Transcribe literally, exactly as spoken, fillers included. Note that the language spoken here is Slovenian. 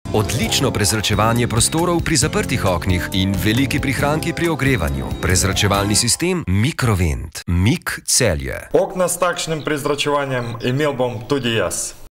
Odlično prezračevanje prostorov pri zaprtih oknih in veliki prihranki pri ogrevanju. Prezračevalni sistem Mikrovent. Mik Celje. Okna s takšnim prezračevanjem imel bom tudi jaz.